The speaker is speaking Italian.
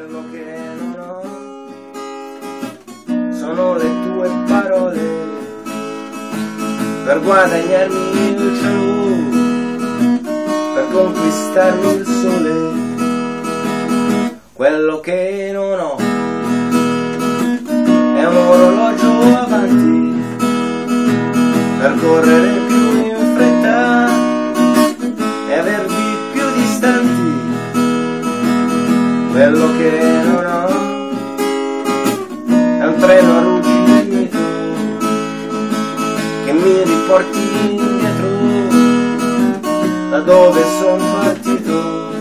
quello che non ho sono le tue parole per guadagnarmi il cielo, per conquistarmi il sole. Quello che non ho è un orologio avanti per correre più in fretta e avervi più distanti. Quello che non ho è un treno arrugginito che mi riporti indietro da dove son partito.